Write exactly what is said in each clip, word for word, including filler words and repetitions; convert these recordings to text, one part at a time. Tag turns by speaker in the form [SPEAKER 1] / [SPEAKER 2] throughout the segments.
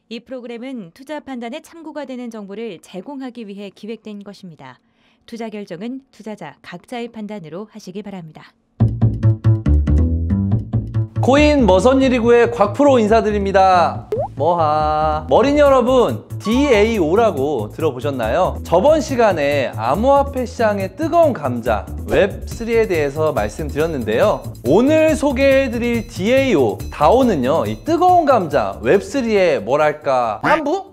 [SPEAKER 1] 이 프로그램은 투자 판단에 참고가 되는 정보를 제공하기 위해 기획된 것입니다. 투자 결정은 투자자 각자의 판단으로 하시기 바랍니다.
[SPEAKER 2] 코인 머선일이구의 곽프로 인사드립니다. 뭐하 머린 여러분, 디에이오라고 들어보셨나요? 저번 시간에 암호화폐 시장의 뜨거운 감자 웹쓰리에 대해서 말씀드렸는데요. 오늘 소개해드릴 디에이오, 다오는요 이 뜨거운 감자 웹쓰리의 뭐랄까 한부?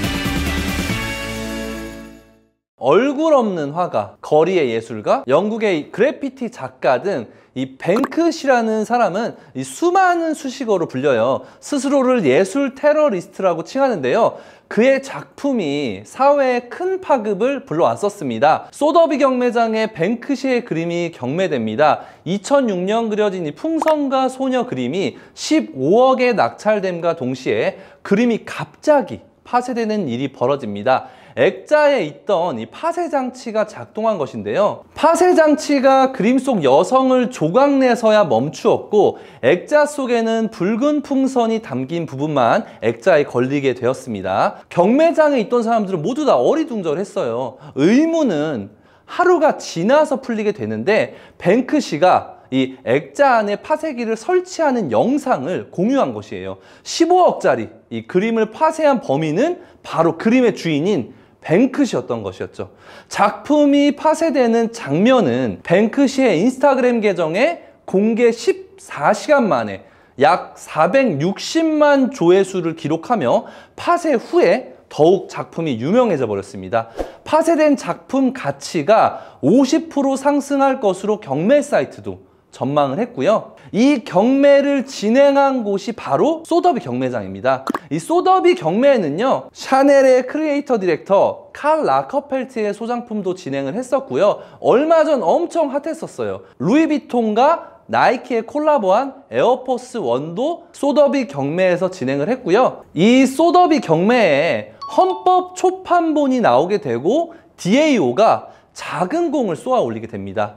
[SPEAKER 2] 얼굴 없는 화가, 거리의 예술가, 영국의 그래피티 작가 등 이 뱅크시라는 사람은 이 수많은 수식어로 불려요. 스스로를 예술 테러리스트라고 칭하는데요. 그의 작품이 사회에 큰 파급을 불러왔었습니다. 소더비 경매장에 뱅크시의 그림이 경매됩니다. 이천육 년 그려진 이 풍선과 소녀 그림이 십오억에 낙찰됨과 동시에 그림이 갑자기 파쇄되는 일이 벌어집니다. 액자에 있던 이 파쇄 장치가 작동한 것인데요. 파쇄 장치가 그림 속 여성을 조각내서야 멈추었고, 액자 속에는 붉은 풍선이 담긴 부분만 액자에 걸리게 되었습니다. 경매장에 있던 사람들은 모두 다 어리둥절했어요. 의문은 하루가 지나서 풀리게 되는데, 뱅크시가 이 액자 안에 파쇄기를 설치하는 영상을 공유한 것이에요. 십오억짜리 이 그림을 파쇄한 범인은 바로 그림의 주인인 뱅크시였던 것이었죠. 작품이 파쇄되는 장면은 뱅크시의 인스타그램 계정에 공개 십사 시간 만에 약 사백육십만 조회수를 기록하며 파쇄 후에 더욱 작품이 유명해져 버렸습니다. 파쇄된 작품 가치가 오십 퍼센트 상승할 것으로 경매 사이트도 전망을 했고요. 이 경매를 진행한 곳이 바로 소더비 경매장입니다. 이 소더비 경매에는요, 샤넬의 크리에이터 디렉터 칼 라커펠트의 소장품도 진행을 했었고요. 얼마 전 엄청 핫했었어요. 루이비통과 나이키의 콜라보한 에어포스 원도 소더비 경매에서 진행을 했고요. 이 소더비 경매에 헌법 초판본이 나오게 되고 디에이오가 작은 공을 쏘아 올리게 됩니다.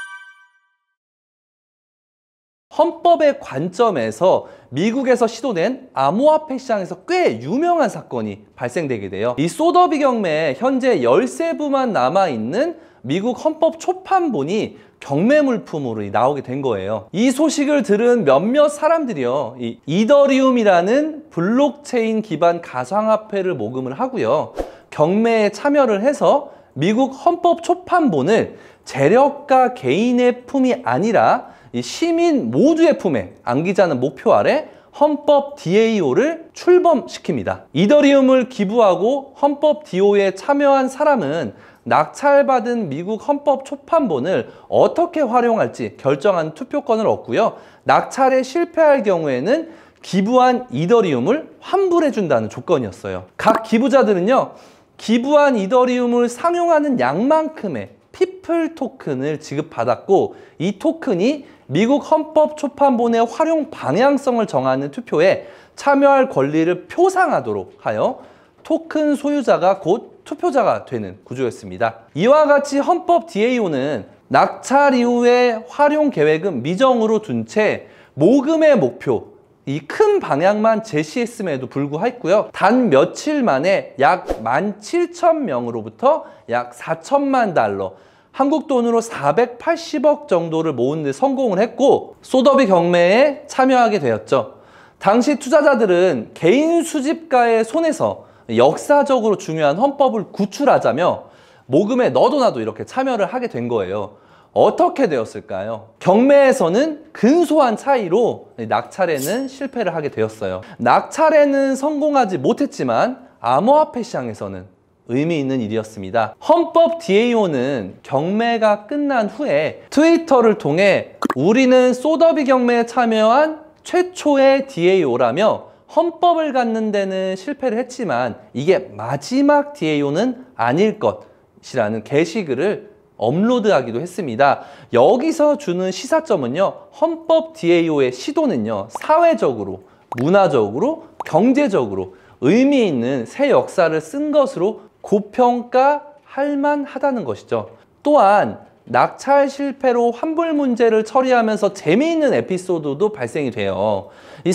[SPEAKER 2] 헌법의 관점에서 미국에서 시도된 암호화폐 시장에서 꽤 유명한 사건이 발생되게 돼요. 이 소더비 경매에 현재 열세 부만 남아있는 미국 헌법 초판본이 경매 물품으로 나오게 된 거예요. 이 소식을 들은 몇몇 사람들이요, 이 이더리움이라는 블록체인 기반 가상화폐를 모금을 하고요, 경매에 참여를 해서 미국 헌법 초판본을 재력가 개인의 품이 아니라 이 시민 모두의 품에 안기자는 목표 아래 헌법 디에이오를 출범시킵니다. 이더리움을 기부하고 헌법 디에이오에 참여한 사람은 낙찰받은 미국 헌법 초판본을 어떻게 활용할지 결정하는 투표권을 얻고요. 낙찰에 실패할 경우에는 기부한 이더리움을 환불해준다는 조건이었어요. 각 기부자들은요, 기부한 이더리움을 상용하는 양만큼의 피플 토큰을 지급받았고, 이 토큰이 미국 헌법 초판본의 활용 방향성을 정하는 투표에 참여할 권리를 표상하도록 하여 토큰 소유자가 곧 투표자가 되는 구조였습니다. 이와 같이 헌법 디에이오는 낙찰 이후의 활용 계획은 미정으로 둔 채 모금의 목표, 이 큰 방향만 제시했음에도 불구하고요, 단 며칠 만에 약 만 칠천 명으로부터 약 사천만 달러, 한국 돈으로 사백팔십억 정도를 모으는 데 성공을 했고, 소더비 경매에 참여하게 되었죠. 당시 투자자들은 개인 수집가의 손에서 역사적으로 중요한 헌법을 구출하자며 모금에 너도 나도 이렇게 참여를 하게 된 거예요. 어떻게 되었을까요? 경매에서는 근소한 차이로 낙찰에는 실패를 하게 되었어요. 낙찰에는 성공하지 못했지만 암호화폐 시장에서는 의미 있는 일이었습니다. 헌법 디에이오는 경매가 끝난 후에 트위터를 통해 우리는 소더비 경매에 참여한 최초의 디에이오라며 헌법을 갖는 데는 실패를 했지만 이게 마지막 디에이오는 아닐 것이라는 게시글을 업로드하기도 했습니다. 여기서 주는 시사점은요, 헌법 디에이오의 시도는요, 사회적으로, 문화적으로, 경제적으로 의미 있는 새 역사를 쓴 것으로 고평가할 만하다는 것이죠. 또한 낙찰 실패로 환불 문제를 처리하면서 재미있는 에피소드도 발생이 돼요. 이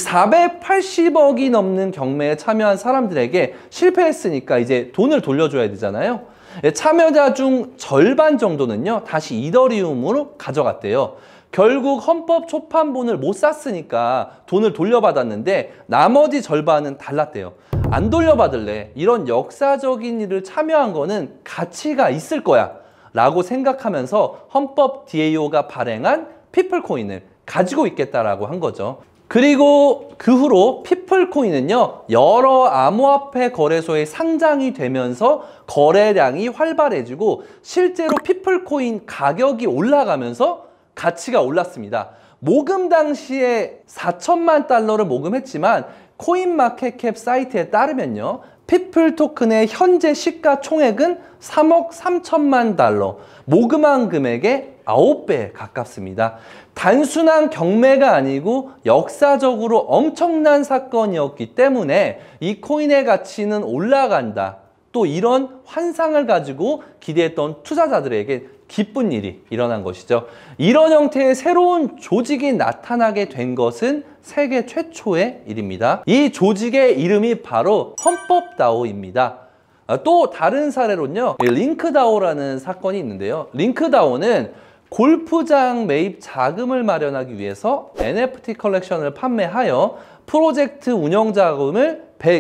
[SPEAKER 2] 사백팔십억이 넘는 경매에 참여한 사람들에게 실패했으니까 이제 돈을 돌려줘야 되잖아요. 참여자 중 절반 정도는요, 다시 이더리움으로 가져갔대요. 결국 헌법 초판본을 못 샀으니까 돈을 돌려받았는데 나머지 절반은 달랐대요. 안 돌려받을래. 이런 역사적인 일을 참여한 거는 가치가 있을 거야 라고 생각하면서 헌법 디에이오가 발행한 피플코인을 가지고 있겠다라고 한 거죠. 그리고 그 후로 피플코인은요, 여러 암호화폐 거래소에 상장이 되면서 거래량이 활발해지고 실제로 피플코인 가격이 올라가면서 가치가 올랐습니다. 모금 당시에 사천만 달러를 모금했지만 코인마켓캡 사이트에 따르면요, 피플 토큰의 현재 시가총액은 삼억 삼천만 달러, 모금한 금액의 아홉 배에 가깝습니다. 단순한 경매가 아니고 역사적으로 엄청난 사건이었기 때문에 이 코인의 가치는 올라간다. 또 이런 환상을 가지고 기대했던 투자자들에게 기쁜 일이 일어난 것이죠. 이런 형태의 새로운 조직이 나타나게 된 것은 세계 최초의 일입니다. 이 조직의 이름이 바로 헌법다오입니다. 또 다른 사례로는요, 링크다오라는 사건이 있는데요. 링크다오는 골프장 매입 자금을 마련하기 위해서 엔에프티 컬렉션을 판매하여 프로젝트 운영 자금을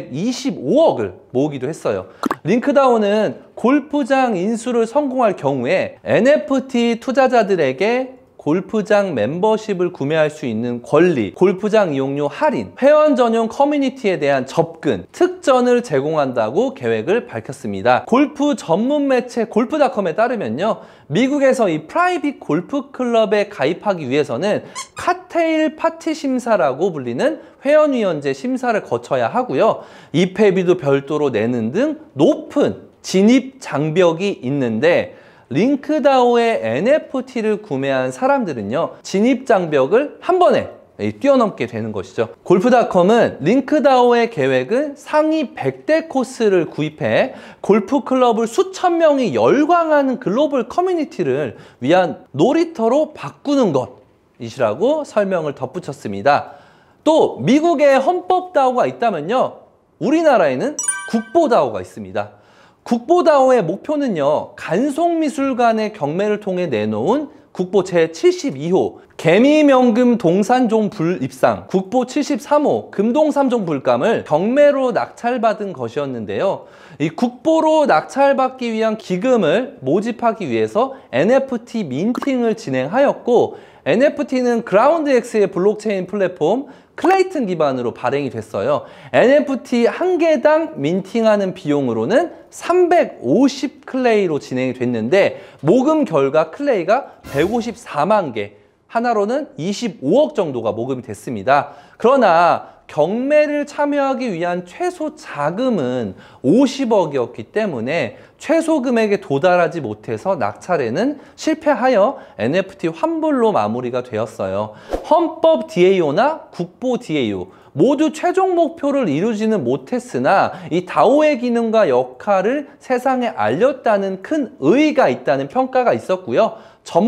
[SPEAKER 2] 백이십오억을 모으기도 했어요. 링크다오는 골프장 인수를 성공할 경우에 엔에프티 투자자들에게 골프장 멤버십을 구매할 수 있는 권리, 골프장 이용료 할인, 회원 전용 커뮤니티에 대한 접근, 특전을 제공한다고 계획을 밝혔습니다. 골프 전문 매체 골프닷컴에 따르면요, 미국에서 이 프라이빗 골프 클럽에 가입하기 위해서는 칵테일 파티 심사라고 불리는 회원위원제 심사를 거쳐야 하고요, 입회비도 별도로 내는 등 높은 진입 장벽이 있는데, 링크다오의 엔에프티를 구매한 사람들은요, 진입 장벽을 한 번에 뛰어넘게 되는 것이죠. 골프닷컴은 링크다오의 계획은 상위 백 대 코스를 구입해 골프 클럽을 수천 명이 열광하는 글로벌 커뮤니티를 위한 놀이터로 바꾸는 것이라고 설명을 덧붙였습니다. 또 미국에 헌법다오가 있다면요, 우리나라에는 국보다오가 있습니다. 국보다오의 목표는요, 간송미술관의 경매를 통해 내놓은 국보 제칠십이호 개미명금 동산종 불입상, 국보 칠십삼호 금동삼종 불감을 경매로 낙찰받은 것이었는데요. 이 국보로 낙찰받기 위한 기금을 모집하기 위해서 엔에프티 민팅을 진행하였고, 엔에프티는 그라운드엑스의 블록체인 플랫폼 클레이튼 기반으로 발행이 됐어요. 엔에프티 한 개당 민팅하는 비용으로는 삼백오십 클레이로 진행이 됐는데, 모금 결과 클레이가 백오십사만 개, 하나로는 이십오억 정도가 모금이 됐습니다. 그러나 경매를 참여하기 위한 최소 자금은 오십억이었기 때문에 최소 금액에 도달하지 못해서 낙찰에는 실패하여 엔에프티 환불로 마무리가 되었어요. 헌법 디에이오나 국보 디에이오 모두 최종 목표를 이루지는 못했으나 이 다오의 기능과 역할을 세상에 알렸다는 큰 의의가 있다는 평가가 있었고요.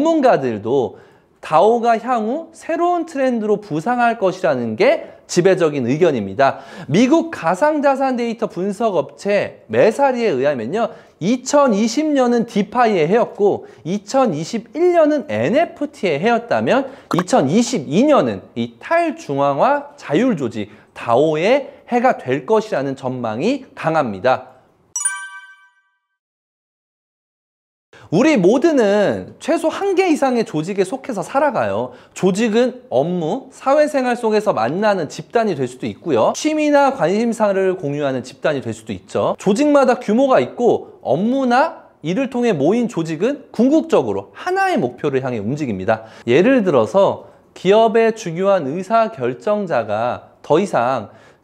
[SPEAKER 2] 전문가들도 다오가 향후 새로운 트렌드로 부상할 것이라는 게 지배적인 의견입니다. 미국 가상자산 데이터 분석 업체 메사리에 의하면요, 이천이십 년은 디파이의 해였고 이천이십일 년은 엔에프티의 해였다면 이천이십이 년은 이 탈중앙화 자율조직 다오의 해가 될 것이라는 전망이 강합니다. 우리 모두는 최소 한 개 이상의 조직에 속해서 살아가요. 조직은 업무, 사회생활 속에서 만나는 집단이 될 수도 있고요. 취미나 관심사를 공유하는 집단이 될 수도 있죠. 조직마다 규모가 있고 업무나 이를 통해 모인 조직은 궁극적으로 하나의 목표를 향해 움직입니다. 예를 들어서 기업의 중요한 의사결정자가 더 이상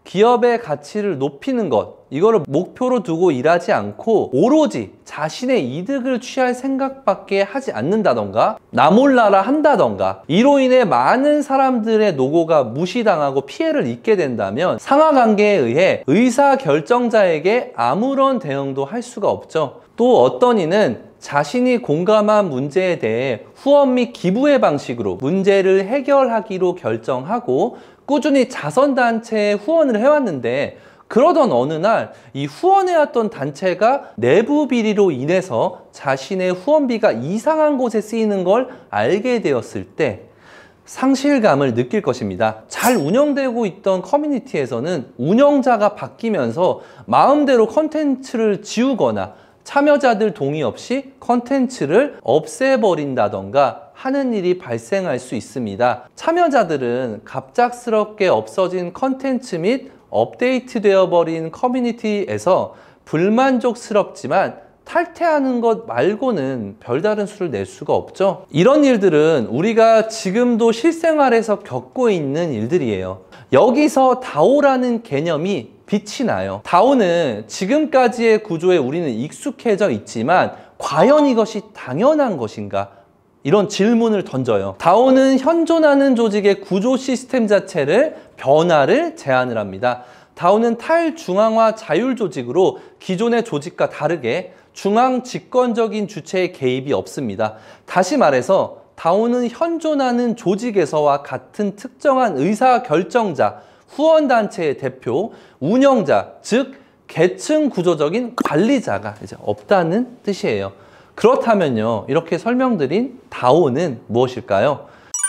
[SPEAKER 2] 기업의 가치를 높이는 것, 이거를 목표로 두고 일하지 않고 오로지 자신의 이득을 취할 생각밖에 하지 않는다던가 나 몰라라 한다던가 이로 인해 많은 사람들의 노고가 무시당하고 피해를 입게 된다면 상하관계에 의해 의사결정자에게 아무런 대응도 할 수가 없죠. 또 어떤 이는 자신이 공감한 문제에 대해 후원 및 기부의 방식으로 문제를 해결하기로 결정하고 꾸준히 자선단체에 후원을 해왔는데 그러던 어느 날 이 후원해왔던 단체가 내부 비리로 인해서 자신의 후원비가 이상한 곳에 쓰이는 걸 알게 되었을 때 상실감을 느낄 것입니다. 잘 운영되고 있던 커뮤니티에서는 운영자가 바뀌면서 마음대로 컨텐츠를 지우거나 참여자들 동의 없이 컨텐츠를 없애버린다던가 하는 일이 발생할 수 있습니다. 참여자들은 갑작스럽게 없어진 컨텐츠 및 업데이트되어 버린 커뮤니티에서 불만족스럽지만 탈퇴하는 것 말고는 별다른 수를 낼 수가 없죠. 이런 일들은 우리가 지금도 실생활에서 겪고 있는 일들이에요. 여기서 다오라는 개념이 빛이 나요. 다오는 지금까지의 구조에 우리는 익숙해져 있지만 과연 이것이 당연한 것인가? 이런 질문을 던져요. 다오는 현존하는 조직의 구조 시스템 자체를 변화를 제안을 합니다. 다오는 탈중앙화 자율 조직으로 기존의 조직과 다르게 중앙 집권적인 주체의 개입이 없습니다. 다시 말해서 다오는 현존하는 조직에서와 같은 특정한 의사결정자, 후원단체의 대표, 운영자, 즉 계층 구조적인 관리자가 이제 없다는 뜻이에요. 그렇다면요, 이렇게 설명드린 다오는 무엇일까요?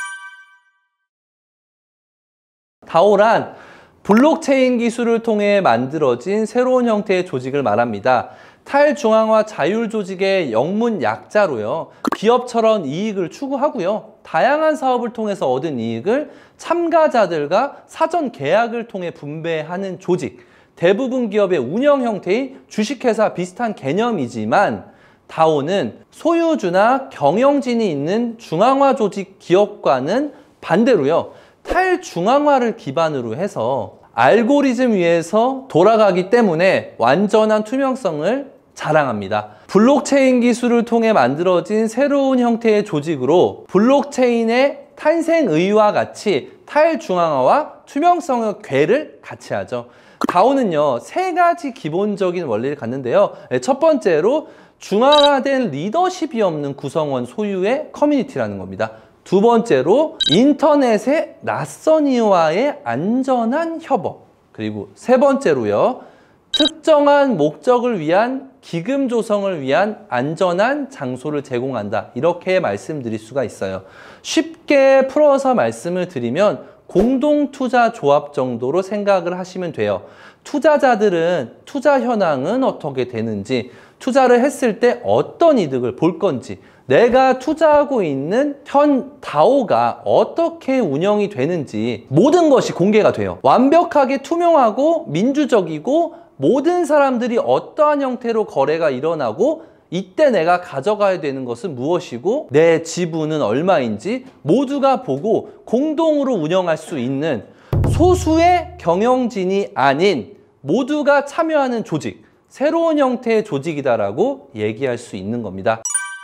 [SPEAKER 2] 다오란 블록체인 기술을 통해 만들어진 새로운 형태의 조직을 말합니다. 탈중앙화 자율 조직의 영문 약자로요, 기업처럼 이익을 추구하고요, 다양한 사업을 통해서 얻은 이익을 참가자들과 사전 계약을 통해 분배하는 조직, 대부분 기업의 운영 형태인 주식회사 비슷한 개념이지만 다오는 소유주나 경영진이 있는 중앙화 조직 기업과는 반대로요, 탈중앙화를 기반으로 해서 알고리즘 위에서 돌아가기 때문에 완전한 투명성을 자랑합니다. 블록체인 기술을 통해 만들어진 새로운 형태의 조직으로 블록체인의 탄생의와 같이 탈중앙화와 투명성의 궤를 같이 하죠. 다오는요, 세 가지 기본적인 원리를 갖는데요. 첫 번째로 중앙화된 리더십이 없는 구성원 소유의 커뮤니티라는 겁니다. 두 번째로 인터넷의 낯선 이와의 안전한 협업. 그리고 세 번째로요, 특정한 목적을 위한 기금 조성을 위한 안전한 장소를 제공한다. 이렇게 말씀드릴 수가 있어요. 쉽게 풀어서 말씀을 드리면 공동투자 조합 정도로 생각을 하시면 돼요. 투자자들은 투자 현황은 어떻게 되는지, 투자를 했을 때 어떤 이득을 볼 건지, 내가 투자하고 있는 현 다오가 어떻게 운영이 되는지 모든 것이 공개가 돼요. 완벽하게 투명하고 민주적이고 모든 사람들이 어떠한 형태로 거래가 일어나고 이때 내가 가져가야 되는 것은 무엇이고 내 지분은 얼마인지 모두가 보고 공동으로 운영할 수 있는 소수의 경영진이 아닌 모두가 참여하는 조직, 새로운 형태의 조직이다라고 얘기할 수 있는 겁니다.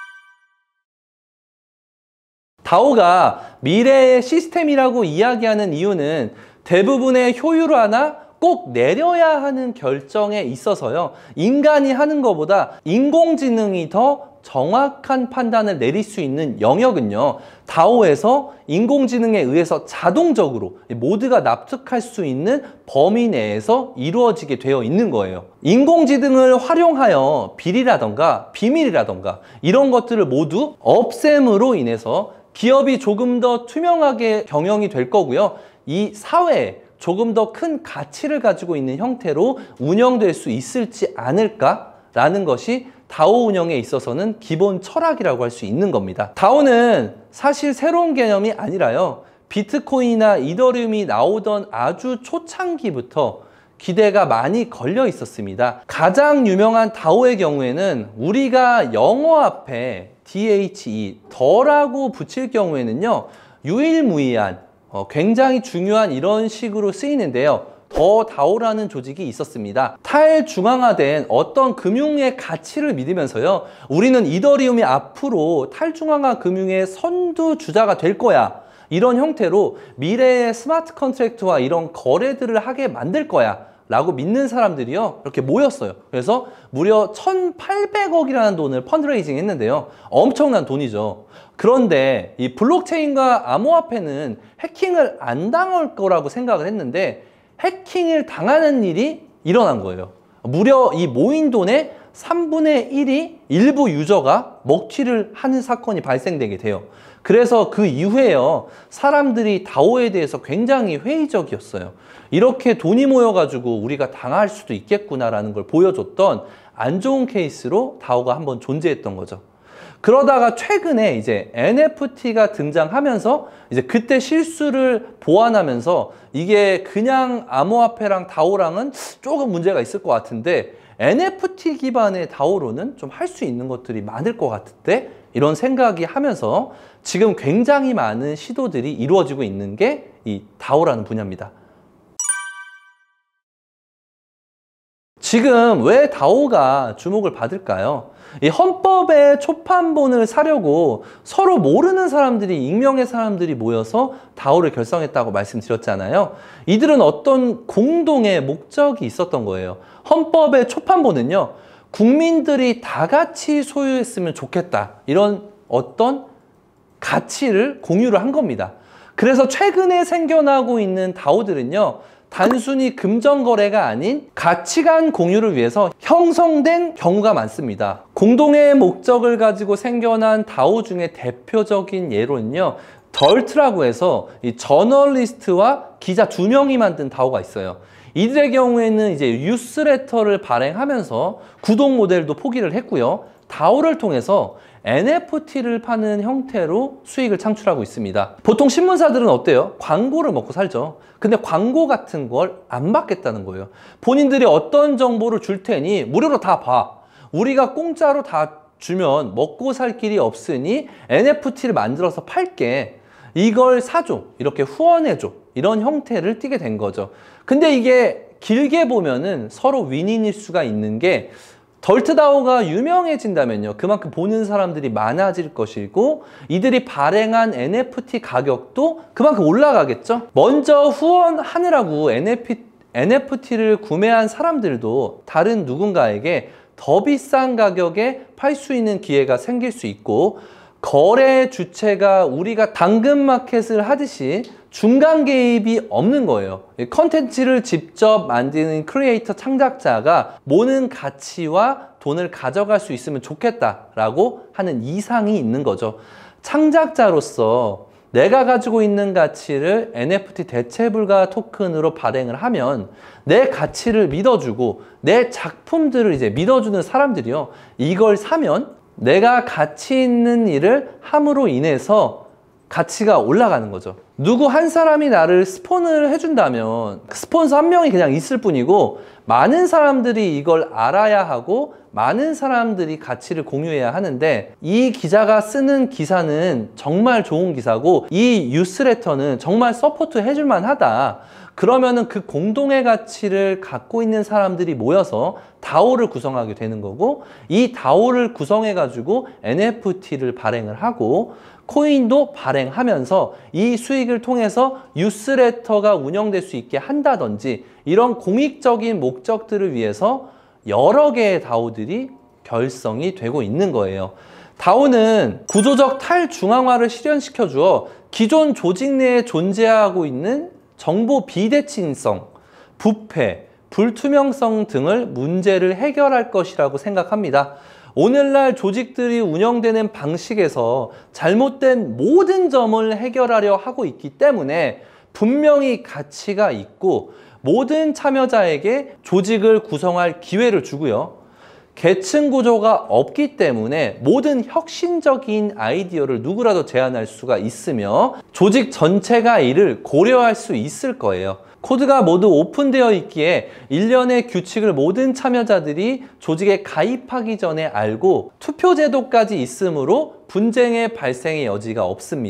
[SPEAKER 2] 다오가 미래의 시스템이라고 이야기하는 이유는 대부분의 효율화나 꼭 내려야 하는 결정에 있어서요, 인간이 하는 것보다 인공지능이 더 정확한 판단을 내릴 수 있는 영역은요, 다오에서 인공지능에 의해서 자동적으로 모두가 납득할 수 있는 범위 내에서 이루어지게 되어 있는 거예요. 인공지능을 활용하여 비리라던가 비밀이라던가 이런 것들을 모두 없앰으로 인해서 기업이 조금 더 투명하게 경영이 될 거고요, 이 사회에 조금 더 큰 가치를 가지고 있는 형태로 운영될 수 있을지 않을까라는 것이 다오 운영에 있어서는 기본 철학이라고 할 수 있는 겁니다. 다오는 사실 새로운 개념이 아니라요, 비트코인이나 이더리움이 나오던 아주 초창기부터 기대가 많이 걸려 있었습니다. 가장 유명한 다오의 경우에는 우리가 영어 앞에 the, 더라고 붙일 경우에는요, 유일무이한 어, 굉장히 중요한 이런 식으로 쓰이는데요. 더 다오라는 조직이 있었습니다. 탈중앙화된 어떤 금융의 가치를 믿으면서요, 우리는 이더리움이 앞으로 탈중앙화 금융의 선두주자가 될 거야, 이런 형태로 미래의 스마트 컨트랙트와 이런 거래들을 하게 만들 거야 라고 믿는 사람들이요, 이렇게 모였어요. 그래서 무려 천팔백억이라는 돈을 펀드레이징 했는데요. 엄청난 돈이죠. 그런데 이 블록체인과 암호화폐는 해킹을 안 당할 거라고 생각을 했는데 해킹을 당하는 일이 일어난 거예요. 무려 이 모인 돈의 삼분의 일이 일부 유저가 먹튀를 하는 사건이 발생되게 돼요. 그래서 그 이후에요, 사람들이 다오에 대해서 굉장히 회의적이었어요. 이렇게 돈이 모여가지고 우리가 당할 수도 있겠구나라는 걸 보여줬던 안 좋은 케이스로 다오가 한번 존재했던 거죠. 그러다가 최근에 이제 엔에프티가 등장하면서 이제 그때 실수를 보완하면서 이게 그냥 암호화폐랑 다오랑은 조금 문제가 있을 것 같은데 엔에프티 기반의 다오로는 좀 할 수 있는 것들이 많을 것 같은데, 이런 생각이 하면서 지금 굉장히 많은 시도들이 이루어지고 있는 게 이 다오라는 분야입니다. 지금 왜 다오가 주목을 받을까요? 이 헌법의 초판본을 사려고 서로 모르는 사람들이, 익명의 사람들이 모여서 다오를 결성했다고 말씀드렸잖아요. 이들은 어떤 공동의 목적이 있었던 거예요. 헌법의 초판본은요, 국민들이 다 같이 소유했으면 좋겠다, 이런 어떤 가치를 공유를 한 겁니다. 그래서 최근에 생겨나고 있는 다오들은요, 단순히 금전거래가 아닌 가치관 공유를 위해서 형성된 경우가 많습니다. 공동의 목적을 가지고 생겨난 다오 중에 대표적인 예로는요, 덜트라고 해서 이 저널리스트와 기자 두 명이 만든 다오가 있어요. 이들의 경우에는 이제 뉴스레터를 발행하면서 구독 모델도 포기를 했고요. 다오를 통해서 엔에프티를 파는 형태로 수익을 창출하고 있습니다. 보통 신문사들은 어때요? 광고를 먹고 살죠. 근데 광고 같은 걸 안 받겠다는 거예요. 본인들이 어떤 정보를 줄 테니 무료로 다 봐. 우리가 공짜로 다 주면 먹고 살 길이 없으니 엔에프티를 만들어서 팔게. 이걸 사줘. 이렇게 후원해줘. 이런 형태를 띠게 된 거죠. 근데 이게 길게 보면은 서로 윈윈일 수가 있는 게, 덜트다오가 유명해진다면요, 그만큼 보는 사람들이 많아질 것이고 이들이 발행한 엔에프티 가격도 그만큼 올라가겠죠. 먼저 후원하느라고 엔에프티를 구매한 사람들도 다른 누군가에게 더 비싼 가격에 팔 수 있는 기회가 생길 수 있고, 거래 주체가 우리가 당근마켓을 하듯이 중간 개입이 없는 거예요. 컨텐츠를 직접 만드는 크리에이터 창작자가 모는 가치와 돈을 가져갈 수 있으면 좋겠다라고 하는 이상이 있는 거죠. 창작자로서 내가 가지고 있는 가치를 엔에프티 대체불가 토큰으로 발행을 하면 내 가치를 믿어주고 내 작품들을 이제 믿어주는 사람들이요, 이걸 사면 내가 가치 있는 일을 함으로 인해서 가치가 올라가는 거죠. 누구 한 사람이 나를 스폰을 해준다면 스폰서 한 명이 그냥 있을 뿐이고 많은 사람들이 이걸 알아야 하고 많은 사람들이 가치를 공유해야 하는데, 이 기자가 쓰는 기사는 정말 좋은 기사고 이 뉴스레터는 정말 서포트 해줄만 하다. 그러면은 그 공동의 가치를 갖고 있는 사람들이 모여서 다오를 구성하게 되는 거고, 이 다오를 구성해 가지고 엔에프티를 발행을 하고 코인도 발행하면서 이 수익을 통해서 뉴스레터가 운영될 수 있게 한다든지, 이런 공익적인 목적들을 위해서 여러 개의 다오들이 결성이 되고 있는 거예요. 다오는 구조적 탈중앙화를 실현시켜 주어 기존 조직 내에 존재하고 있는 정보 비대칭성, 부패, 불투명성 등을 문제를 해결할 것이라고 생각합니다. 오늘날 조직들이 운영되는 방식에서 잘못된 모든 점을 해결하려 하고 있기 때문에 분명히 가치가 있고 모든 참여자에게 조직을 구성할 기회를 주고요. 계층 구조가 없기 때문에 모든 혁신적인 아이디어를 누구라도 제안할 수가 있으며 조직 전체가 이를 고려할 수 있을 거예요. 코드가 모두 오픈되어 있기에 일련의 규칙을 모든 참여자들이 조직에 가입하기 전에 알고 투표 제도까지 있으므로 분쟁의 발생의 여지가 없습니다.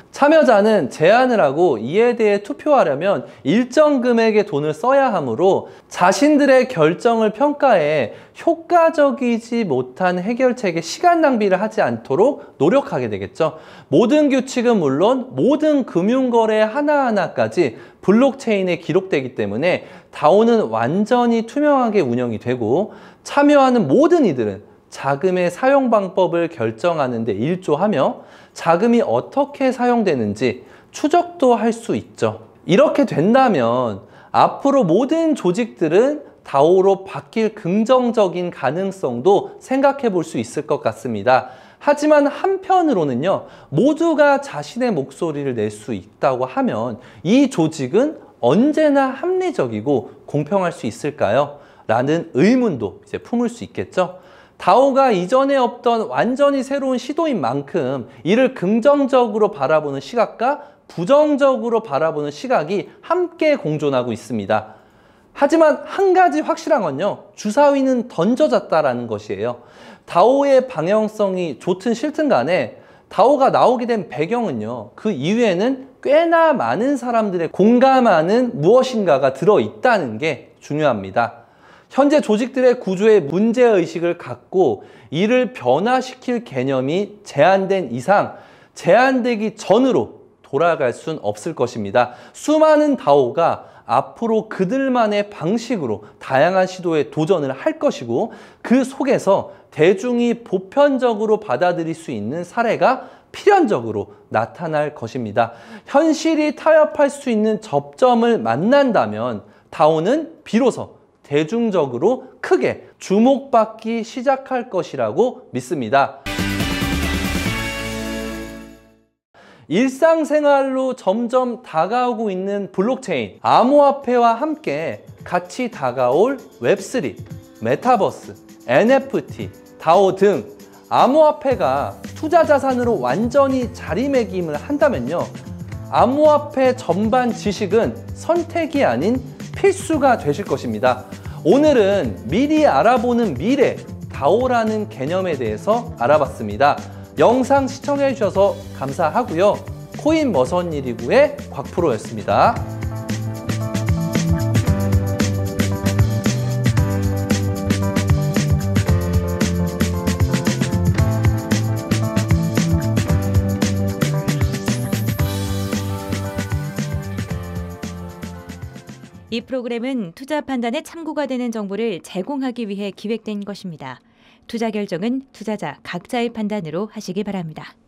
[SPEAKER 2] 참여자는 제안을 하고 이에 대해 투표하려면 일정 금액의 돈을 써야 하므로 자신들의 결정을 평가해 효과적이지 못한 해결책에 시간 낭비를 하지 않도록 노력하게 되겠죠. 모든 규칙은 물론 모든 금융거래 하나하나까지 블록체인에 기록되기 때문에 다오는 완전히 투명하게 운영이 되고 참여하는 모든 이들은 자금의 사용 방법을 결정하는 데 일조하며 자금이 어떻게 사용되는지 추적도 할 수 있죠. 이렇게 된다면 앞으로 모든 조직들은 다오로 바뀔 긍정적인 가능성도 생각해 볼 수 있을 것 같습니다. 하지만 한편으로는요, 모두가 자신의 목소리를 낼 수 있다고 하면 이 조직은 언제나 합리적이고 공평할 수 있을까요? 라는 의문도 이제 품을 수 있겠죠. 다오가 이전에 없던 완전히 새로운 시도인 만큼 이를 긍정적으로 바라보는 시각과 부정적으로 바라보는 시각이 함께 공존하고 있습니다. 하지만 한 가지 확실한 건요, 주사위는 던져졌다라는 것이에요. 다오의 방향성이 좋든 싫든 간에 다오가 나오게 된 배경은요, 그 이후에는 꽤나 많은 사람들의 공감하는 무엇인가가 들어있다는 게 중요합니다. 현재 조직들의 구조에 문제의식을 갖고 이를 변화시킬 개념이 제한된 이상 제한되기 전으로 돌아갈 순 없을 것입니다. 수많은 다오가 앞으로 그들만의 방식으로 다양한 시도에 도전을 할 것이고 그 속에서 대중이 보편적으로 받아들일 수 있는 사례가 필연적으로 나타날 것입니다. 현실이 타협할 수 있는 접점을 만난다면 다오는 비로소 대중적으로 크게 주목받기 시작할 것이라고 믿습니다. 일상생활로 점점 다가오고 있는 블록체인, 암호화폐와 함께 같이 다가올 웹쓰리, 메타버스, 엔에프티, 다오 등 암호화폐가 투자 자산으로 완전히 자리매김을 한다면요, 암호화폐 전반 지식은 선택이 아닌 필수가 되실 것입니다. 오늘은 미리 알아보는 미래, 다오라는 개념에 대해서 알아봤습니다. 영상 시청해 주셔서 감사하고요. 코인 머선일이구의 곽프로였습니다.
[SPEAKER 1] 이 프로그램은 투자 판단에 참고가 되는 정보를 제공하기 위해 기획된 것입니다. 투자 결정은 투자자 각자의 판단으로 하시기 바랍니다.